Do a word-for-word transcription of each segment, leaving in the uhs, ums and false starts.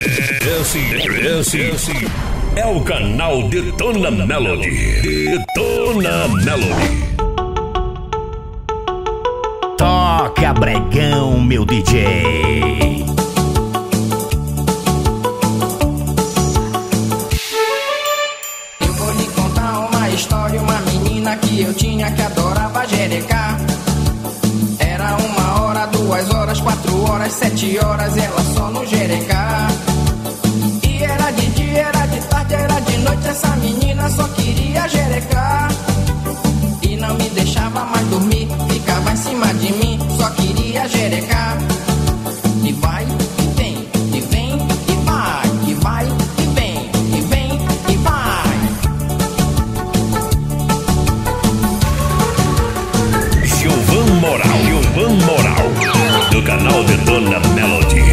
Esse, esse, esse é o canal Detona Melody. Detona Melody. Toca bregão, meu D J. Eu vou lhe contar uma história, uma menina que eu tinha que adorava jerecar. Era uma hora, duas horas, quatro horas, sete horas, ela só no jerecar. E era de dia, era de tarde, era de noite, essa menina só queria jerecar. E não me deixava mais dormir, ficava em cima de mim, só queria jerecar. E vai, e vem, e vem, e vai, e vai, e vem, e vem, e vai. Gilvan Moral, Gilvan Moral, do canal Detona Melody.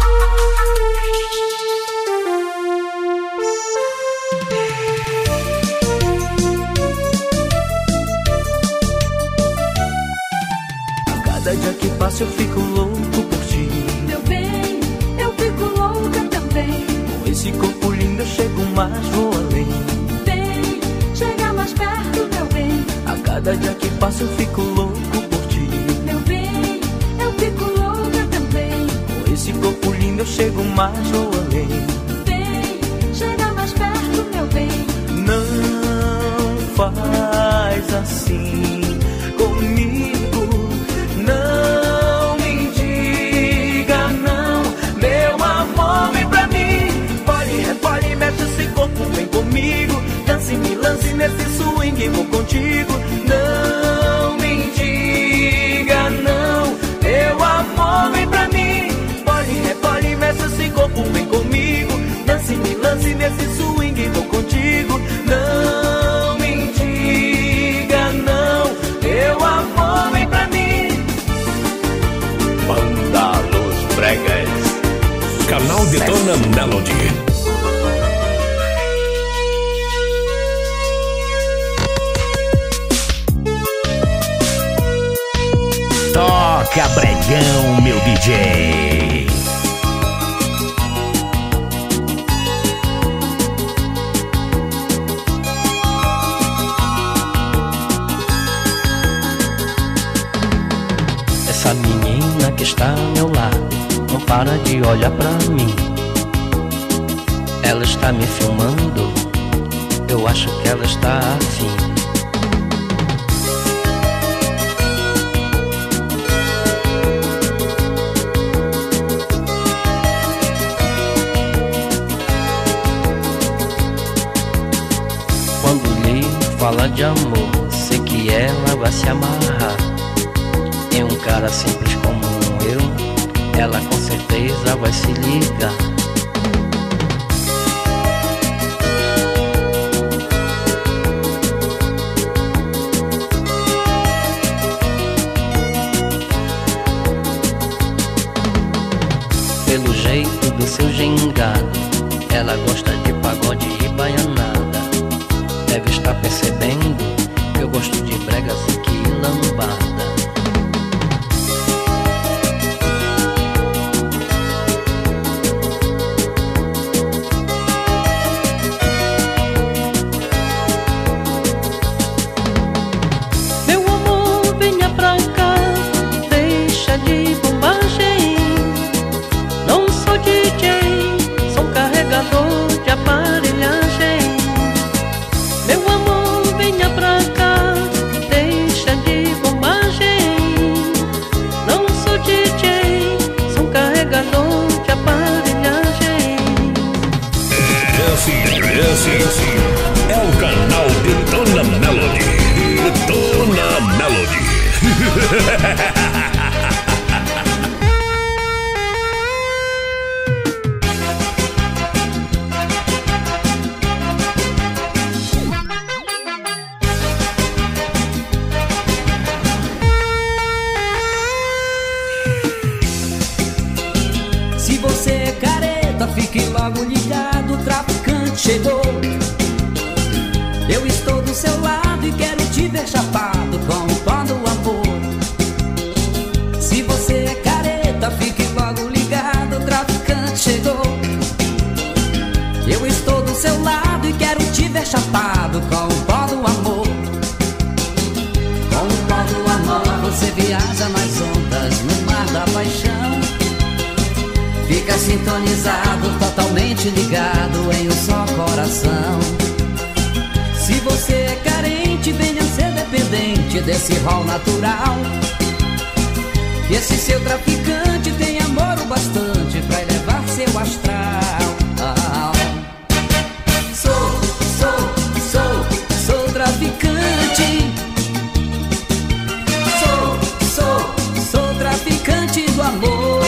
Cada dia que passa eu fico louco por ti. Meu bem, eu fico louca também. Com esse corpo lindo eu chego mais, vou além. Vem, chega mais perto, meu bem. A cada dia que passa eu fico louco por ti. Meu bem, eu fico louca também. Com esse corpo lindo eu chego mais, vou além. Vem, chega mais perto, meu bem. Não faz assim comigo. Não me diga não, meu amor, vem pra mim. Pole, repole, mexe esse corpo, vem comigo. Dance, me lance nesse swing, vou contigo. Não me diga não, meu amor, vem pra mim. Pole, repole, mexe esse corpo, vem comigo. Dance, me lance nesse swing, vou contigo. Não me diga não, meu amor, vem pra mim. Banda Los Bregas. Canal Detona Melody. Toca bregão, meu D J. Essa menina que está ao meu lado não para de olhar pra mim. Ela está me filmando, eu acho que ela está afim. Quando lhe fala de amor, sei que ela vai se amarrar. Em um cara simples como eu, ela com certeza vai se ligar. Pelo jeito do seu gingado, ela gosta de pagode e baianada. Deve estar percebendo que eu gosto de bregas e que lambada. Meu amor, venha pra cá, deixa de bobagem. Não sou D J, sou carregador de aparelhagem. Meu amor, venha pra cá, deixa de bobagem. Não sou D J, sou carregador de aparelhagem. Esse, esse, esse é o canal Detona Melody. Detona Melody. Se você é careta, fique logo ligado, o traficante chegou. Eu estou do seu lado e quero te ver chapado com o pó do amor. Se você é careta, fique logo ligado, o traficante chegou. seu lado e quero te ver chapado com o pó do amor. Com o pó do amor você viaja nas ondas no mar da paixão. Fica sintonizado, totalmente ligado em um só coração. Se você é carente, venha ser dependente desse rol natural. E esse seu traficante tem amor o bastante pra elevar seu astral. Sou, sou, sou, sou traficante. Sou, sou, sou traficante do amor.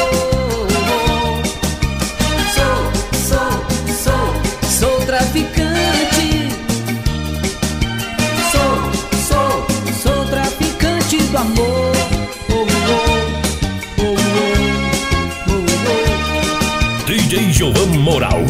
Sou, sou, sou, sou traficante. Sou, sou, sou traficante do amor. D J João Moral.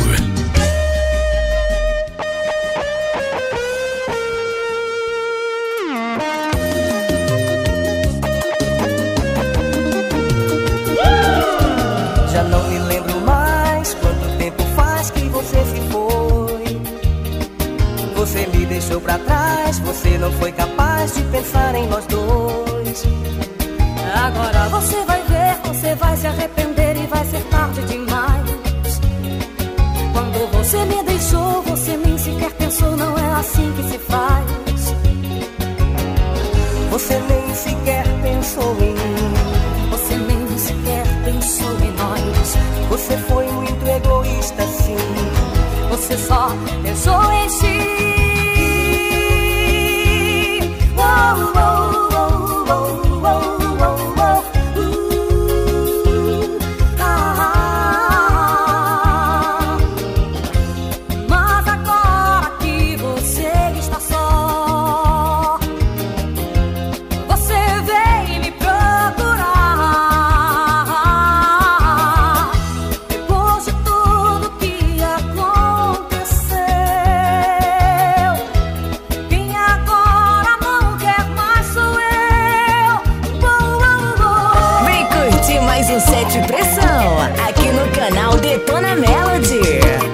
Já não me lembro mais quanto tempo faz que você se foi. Você me deixou pra trás, você não foi capaz de pensar em nós dois. Agora você vai ver, você vai se arrepender e vai ser tarde demais. Quando você me deixou, você nem sequer pensou, não é assim que se faz. Você nem sequer pensou em mim. Você nem sequer pensou em nós. Você foi muito egoísta, sim. Você só pensou em si. Oh, oh, oh, oh, oh, oh, oh. Uh, ah. Mas agora que você está só, você veio me procurar. Depois de tudo que aconteceu, quem agora não quer mais sou eu. Oh, oh, oh. Vem curtir mais um set pressão aqui no canal Detona Melody.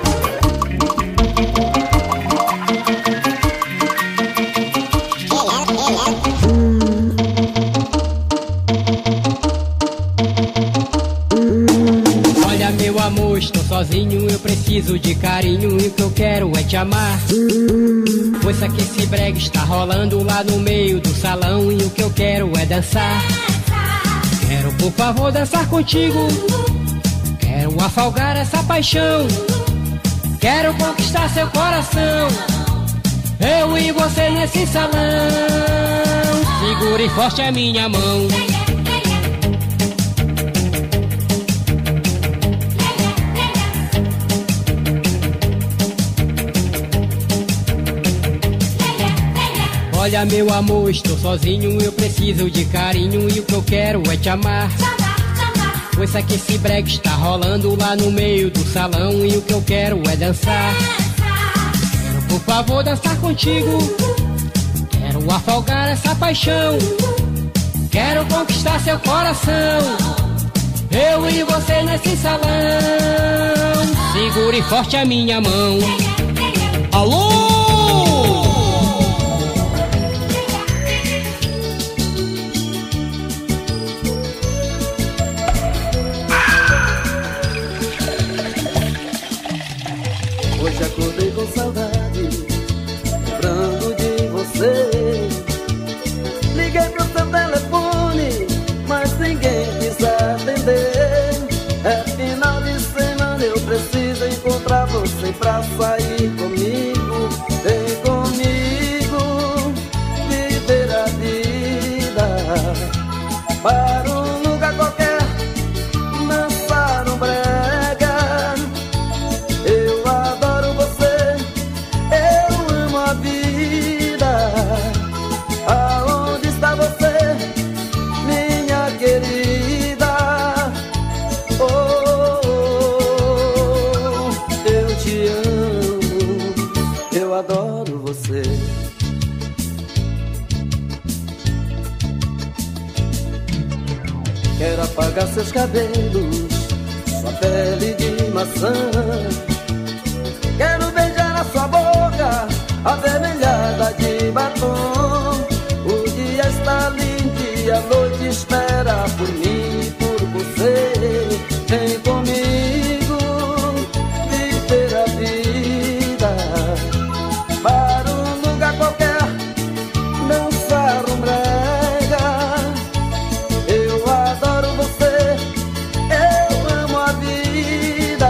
Olha meu amor, estou sozinho, eu preciso de carinho e o que eu quero é te amar. Pois que esse brega está rolando lá no meio do salão e o que eu quero é dançar. Quero por favor dançar contigo, quero afogar essa paixão, quero conquistar seu coração, eu e você nesse salão. Segure forte a minha mão. Olha meu amor, estou sozinho, eu preciso de carinho e o que eu quero é te amar. Pois que esse brega está rolando lá no meio do salão e o que eu quero é dançar. Quero por favor dançar contigo, quero afogar essa paixão, quero conquistar seu coração, eu e você nesse salão. Segure forte a minha mão. Alô! Hoje acordei com saudade, lembrando de você. Liguei pro seu telefone, mas ninguém quis atender. É final de semana, eu preciso encontrar você pra sair comigo. Vem comigo, viver a vida. Para um lugar qualquer, dançar um brega. Aonde está você, minha querida? Oh, oh, oh, eu te amo, eu adoro você. Quero apagar seus cabelos, sua pele de maçã. Quero beijar a avermelhada de batom. O dia está lindo e a noite espera por mim e por você. Vem comigo viver a vida para um lugar qualquer, dançar um brega. Eu adoro você, eu amo a vida.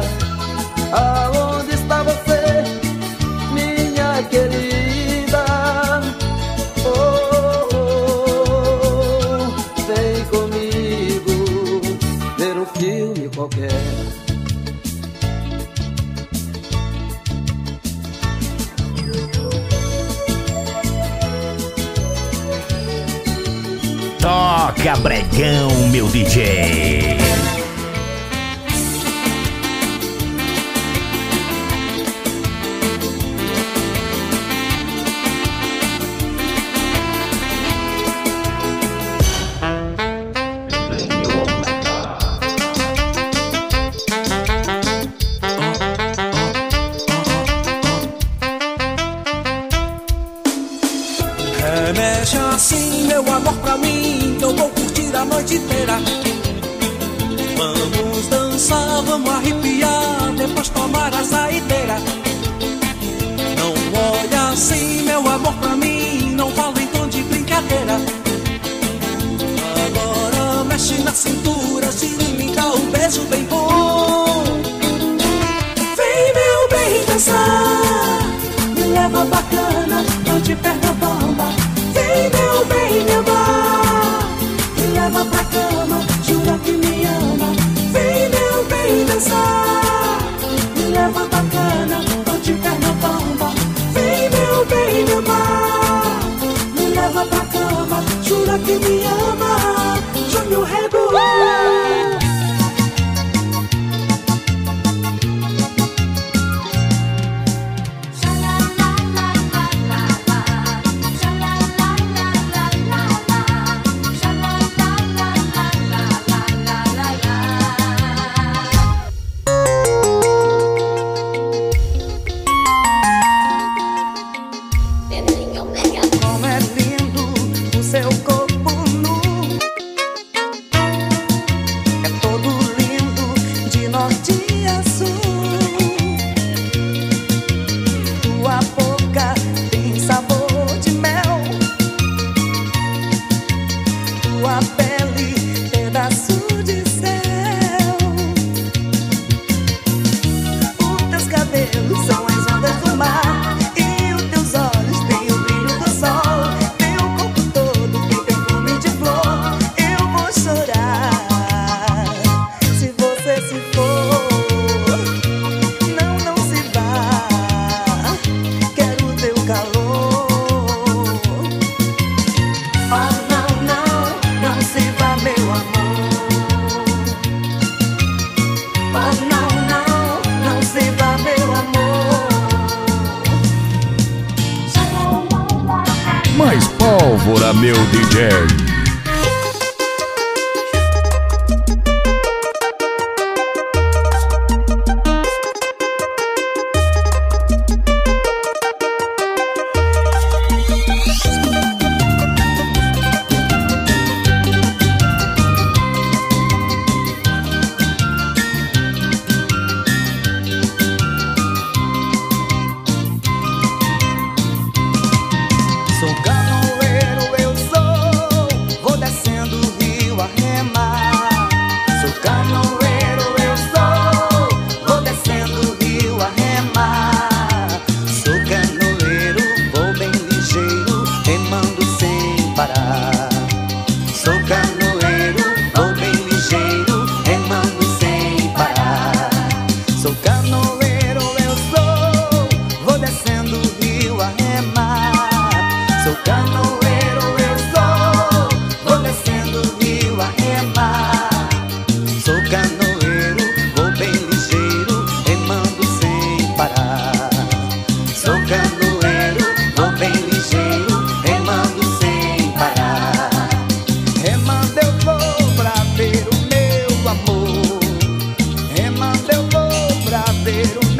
Aonde está você, minha querida? Oh, oh, oh. Vem comigo ver um filme qualquer. Toca Bregão, meu D J. Remexe assim, meu amor, pra mim, que eu vou curtir a noite inteira. Vamos dançar, vamos arrepiar, depois tomar a saideira. Não olha assim, meu amor, pra mim, não fala em tom de brincadeira. Agora mexe na cintura, se me dá um beijo bem bom. Vem, meu bem, dançar, me leva bacana, não te perca a bomba. Vem, meu bem, me amar, me leva pra cama, jura que me ama. Vem, meu bem, dançar, me leva bacana, não te perca a bomba. Vem, meu bem, me amar, me leva pra cama, jura que me ama. Júnior Rego. Como é lindo o seu corpo nu, é todo lindo de norte a sul. Tua boca tem sabor de mel, tua pele pedaço de céu. Os teus cabelos são as ondas do mar e os teus olhos têm o brilho do sol. Teu corpo todo tem perfume de flor. Eu vou chorar se você se for. Não, não se vá, quero teu calor. Oh, não, não, não se vá, meu amor. Oh, não, não, não se vá, meu amor. Mais pólvora, meu D J. Sou canoeiro, eu sou, vou descendo o rio a remar. Sou canoeiro, eu sou, vou descendo o rio a remar. Sou canoeiro, vou bem ligeiro, remando sem parar. Sou canoeiro, vou bem ligeiro, remando sem parar. Sou canoeiro, eu sou, vou descendo o rio a remar. Sou canoeiro, eu sou, vou descendo o rio a remar. Sou canoeiro, vou bem ligeiro, remando sem parar. Sou canoeiro, vou bem ligeiro, remando sem parar. Remando eu vou pra ver o meu amor. Remando eu vou pra ver o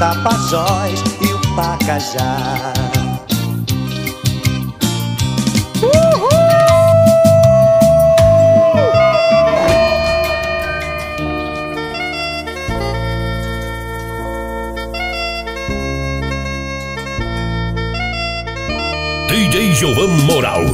Tapajós e o Pacajá. D J Jovan Moral.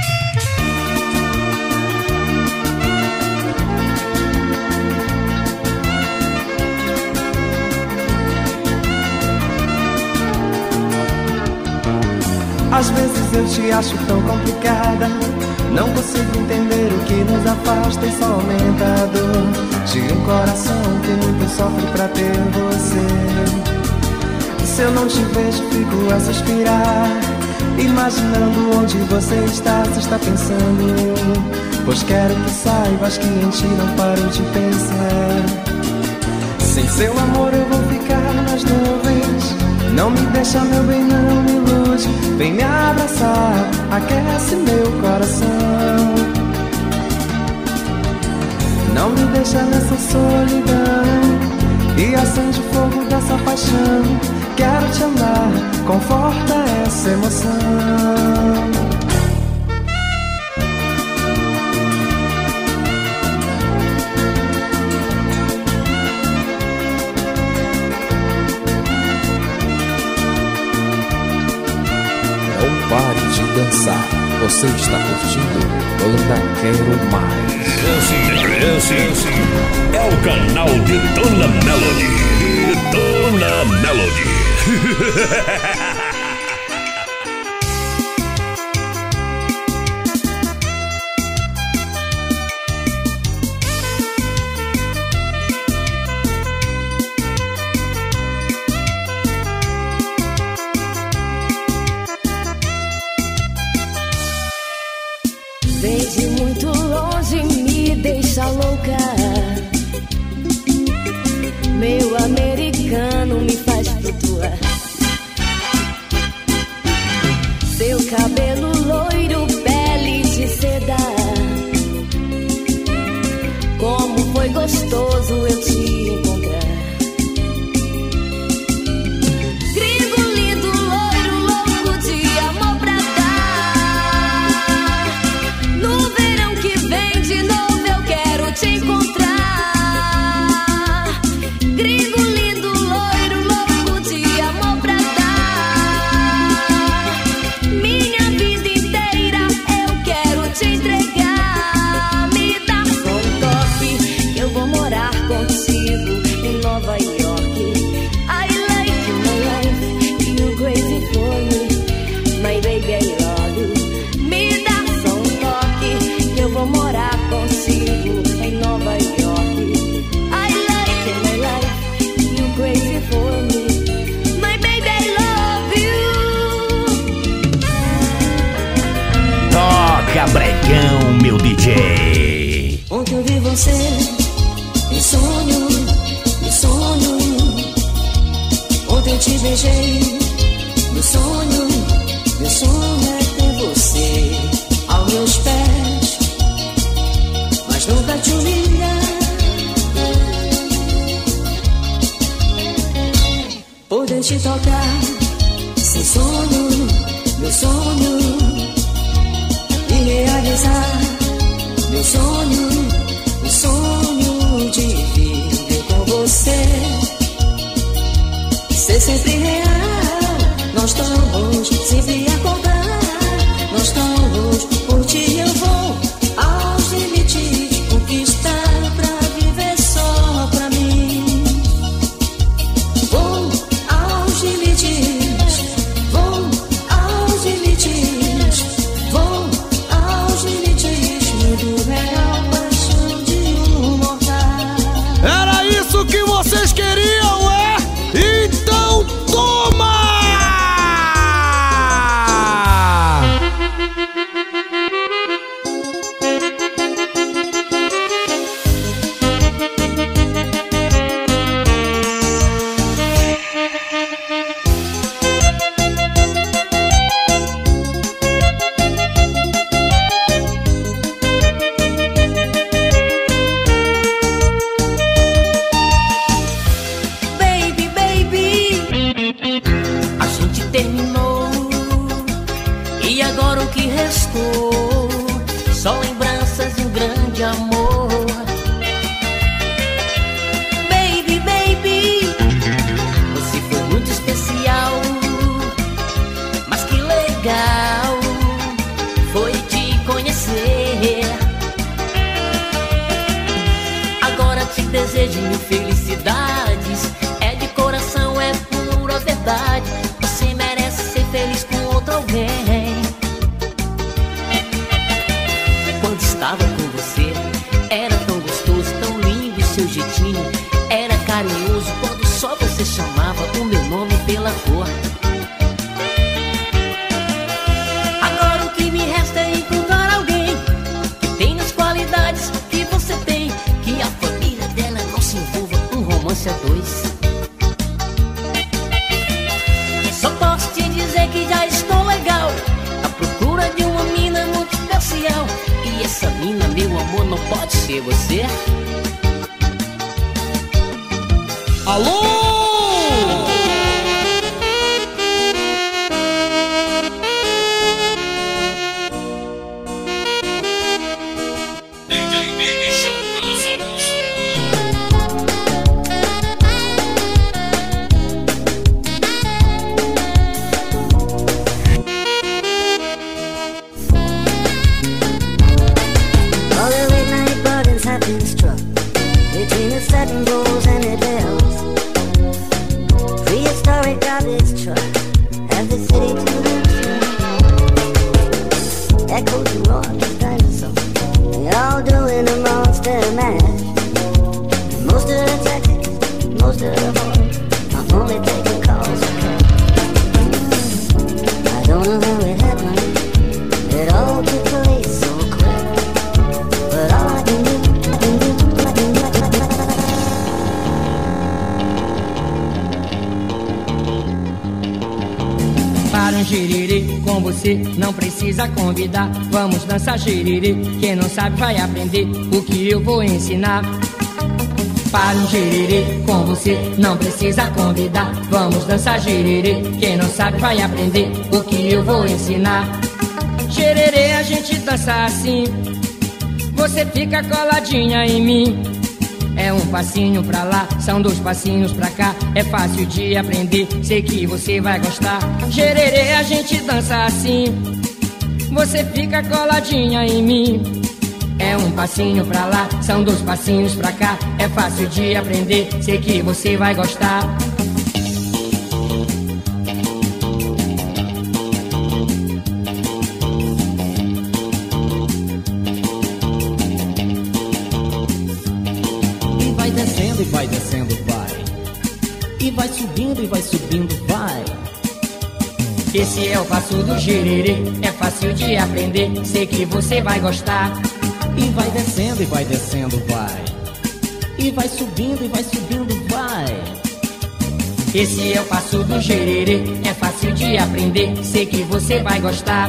Às vezes eu te acho tão complicada, não consigo entender o que nos afasta e só aumenta a dor de um coração que muito sofre pra ter você. Se eu não te vejo, fico a suspirar, imaginando onde você está, se está pensando. Pois quero que saibas que em ti não paro de pensar. Sem seu amor eu vou ficar nas nuvens. Não me deixa, meu bem, não me ilude. Vem me abraçar, aquece meu coração. Não me deixa nessa solidão e acende o fogo dessa paixão. Quero te amar, conforta essa emoção. Não pare de dançar. Você está curtindo Banda Quero Mais. Esse, esse, esse é o canal Detona Melody. Detona Melody. Vem de muito longe, me deixa louca. Meu americano me faz flutuar. Seu cabelo loiro, pele de seda. Como foi gostoso eu te encontrar. Gringo lindo, loiro, louco de amor pra dar. No verão que vem de novo eu quero te encontrar. Gringo lindo, loiro, louco de amor pra dar. Minha vida inteira eu quero te entregar. Me dá só um toque, eu vou morar contigo em Nova York. I like you, my life, you crazy for me. My baby, I love you. Me dá só um toque, eu vou morar contigo em Nova York. I like you, my life, you crazy for me. My baby, I love you. Toca Bregão, meu D J. Ontem eu vi você, em sonho, em sonho. Ontem eu te beijei, no sonho. Meu sonho é ter você aos meus pés, mas nunca te humilhar. Poder te tocar, sem sonho, meu sonho. E realizar meu sonho, o sonho de viver com você. Ser sempre real, nós estamos sempre a contar. Nós estamos, por ti eu vou aos limites, conquistar pra viver só pra mim. Vou aos limites, vou aos limites, vou aos limites, mundo real, paixão de um mortal. Era isso que vocês queriam, é? Então toma! restou só lembranças de um grande amor. Baby, baby, você foi muito especial, mas que legal foi te conhecer. Agora te desejo mil felicidades, é de coração, é pura verdade. Você merece ser feliz com outro alguém. Quando estava com você, era tão gostoso, tão lindo seu jeitinho. Era carinhoso quando só você chamava o meu nome pela cor. Agora o que me resta é encontrar alguém que tenha as qualidades que você tem, que a família dela não se envolva um romance a dois. Só posso te dizer que já estou legal, à procura de uma mina muito especial. E essa mina, meu amor, não pode ser você. Alô! All the midnight gardens have been struck between the satin bowls and the bells. Prehistoric garbage truck as the city tunes. Echoes the roar of the dinosaurs. They all doing a monster mash. Most of the taxis, most of the boys are only taking calls for cash. I don't know how it happened. It all took place so quick. But all I can do, I can do, I can do, I can do. Para um gererê com você não precisa convidar. Vamos dançar gererê, quem não sabe vai aprender o que eu vou ensinar. Para um gererê com você não precisa convidar. Vamos dançar gererê, quem não sabe vai aprender o que eu vou ensinar. Gererê a gente dança assim, você fica coladinha em mim. É um passinho pra lá, são dois passinhos pra cá. É fácil de aprender, sei que você vai gostar. Gererê a gente dança assim, você fica coladinha em mim. É um passinho pra lá, são dois passinhos pra cá. É fácil de aprender, sei que você vai gostar. E vai descendo e vai descendo, vai. E vai subindo e vai subindo, vai. Esse é o passo do gererê, é fácil de aprender, sei que você vai gostar. E vai descendo e vai descendo, vai. E vai subindo e vai subindo, vai. Esse é o passo do gererê, é fácil de aprender, sei que você vai gostar.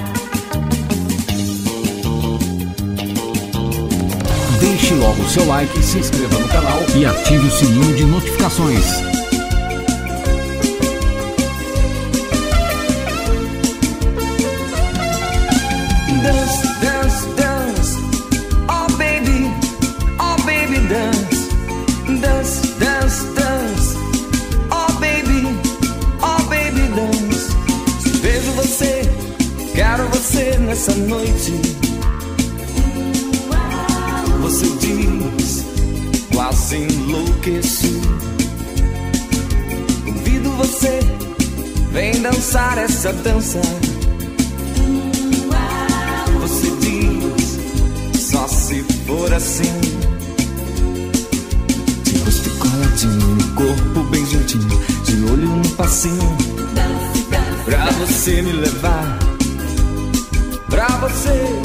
Deixe logo o seu like, se inscreva no canal e ative o sininho de notificações. Dance, dance, dance. Oh baby, oh baby, dance. Dance, dance, dance. Oh baby, oh baby, dance. Vejo você, quero você nessa noite. Você diz, quase enlouqueci. Convido você, vem dançar essa dança. Você diz, só se for assim. De rosto coladinho, no corpo bem juntinho, de olho no passinho. Pra você me levar, pra você.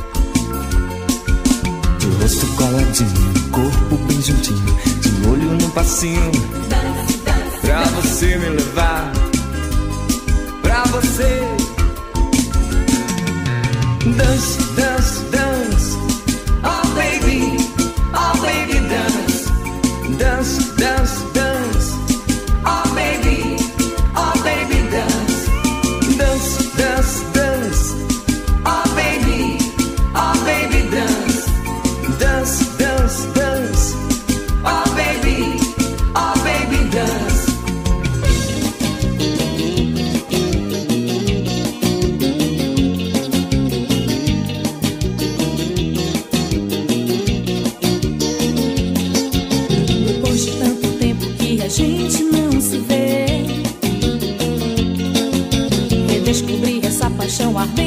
De rosto coladinho, corpo bem juntinho, de olho no passinho. Pra você me levar, pra você. Dance, dance, dance. Oh baby, oh baby, dance. Dance, dance, dance. Oh baby, oh baby, dance. Dance, dance, dance. Oh baby.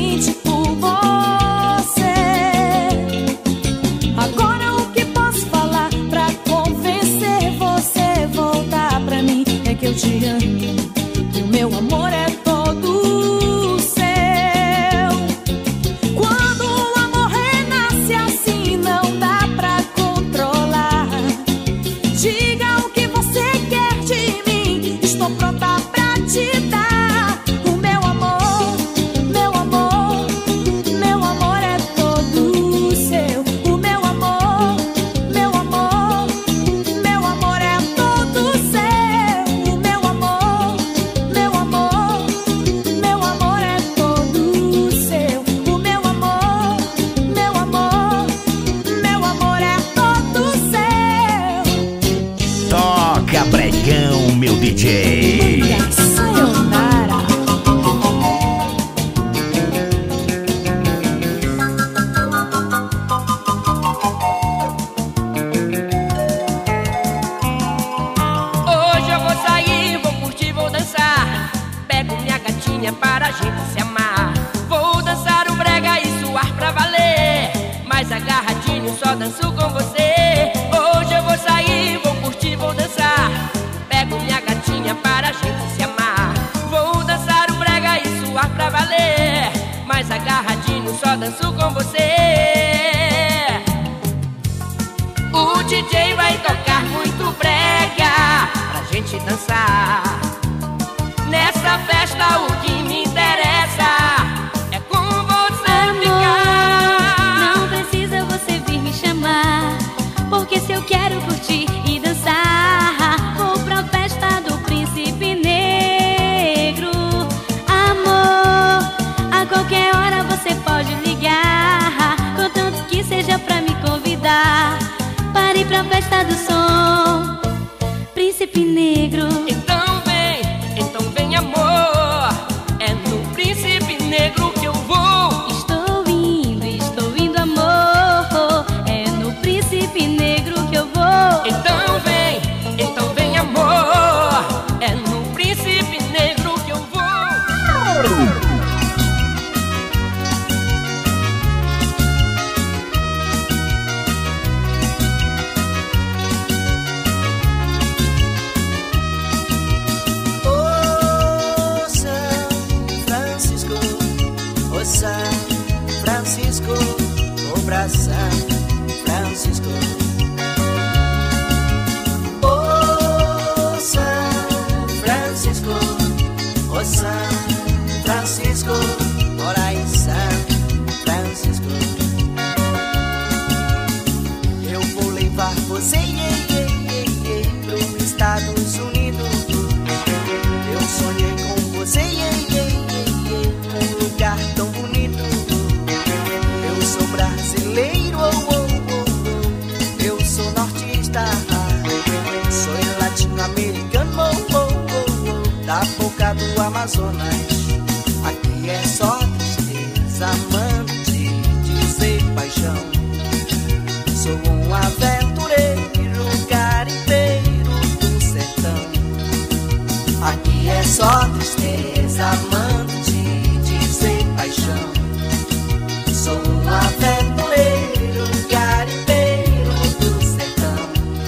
mente por você. Agora o que posso falar pra convencer você a voltar pra mim? É que eu te amo, que o meu amor é todo seu. Quando o amor renasce assim, não dá pra controlar. Diga o que você quer de mim, estou pronta pra te dar. O meu amor, meu amor, meu amor é todo seu. O meu amor, meu amor, meu amor é todo seu. O meu amor, meu amor, meu amor é todo seu. O meu amor, meu amor, meu amor é todo seu. Toca Bregão, meu D J. Sayonara. Hoje eu vou sair, vou curtir, vou dançar. Pego minha gatinha para a gente se amar. Vou dançar um brega e suar pra valer. Mas agarradinho só danço com você. Hoje eu vou sair, vou curtir, vou dançar. Pego minha gatinha para a gente se amar. Vou dançar um brega e suar pra valer. Mas agarradinho só danço com você. O D J vai tocar muito brega pra gente dançar. Nessa festa o que me interessa é com você ficar. Não precisa você vir me chamar, porque se eu quero curtir e dançar, vou pra festa do Príncipe Negro. Amor, a qualquer hora você pode ligar, contanto que seja pra me convidar para ir pra festa do som, Príncipe Negro. Então vem, então vem amor, é no Príncipe Negro que eu vou. Estou indo, estou indo amor, é no Príncipe Negro que eu vou. Então vem, então vem amor, é no Príncipe Negro que eu vou. Oh, São Francisco, oh São Francisco, oh pra São Francisco. Oh, São Francisco, oh São Francisco, mora em São Francisco. Eu vou levar você yeah, yeah, yeah, yeah, pro Estados Unidos. Eu sonhei com você yeah, yeah, yeah, yeah, um lugar tão bonito. Eu sou brasileiro, oh, oh, oh, oh. Eu sou nortista, sou latino-americano, oh, oh, oh, oh. Da boca do Amazonas. Aqui é só tristeza, amante, dizer paixão. Sou um aventureiro, garimpeiro do sertão. Aqui é só tristeza, amante, dizer paixão. Sou um aventureiro, garimpeiro do sertão.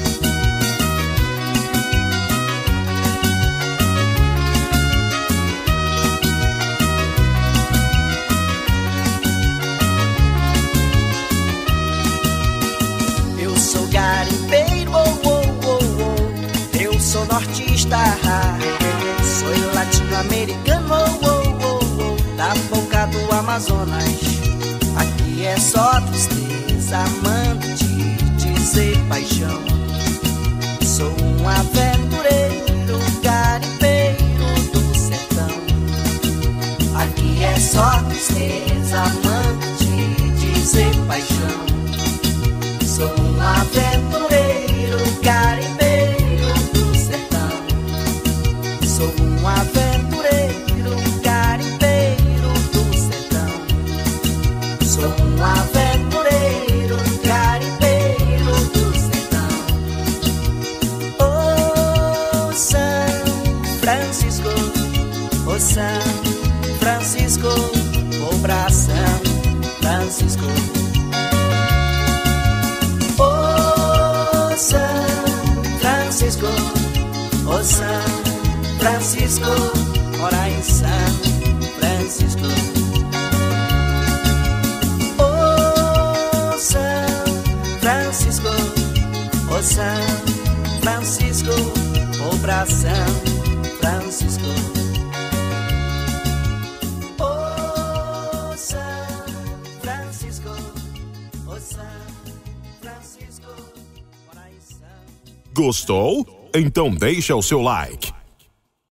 Eu sou garimpeiro, oh, oh, oh, oh. Eu sou nortista, sou latino-americano, oh, oh, oh, oh. Da boca do Amazonas. Aqui é só tristeza, amante, dizer paixão. Sou um aventureiro, garimpeiro do sertão. Aqui é só tristeza, amante, dizer paixão. Sou um aventureiro, garimpeiro do sertão. Sou um aventureiro, garimpeiro do sertão. Sou um aventureiro, garimpeiro do sertão. Oh, São Francisco, oh São Francisco, o braço Francisco. Oh, São Francisco, oh, São Francisco, ora em São Francisco. Oh, São Francisco, oh, São Francisco, oh, pra São Francisco. Oh, São Francisco, oh, São Francisco, ora em São. Gostou? Então deixa o seu like.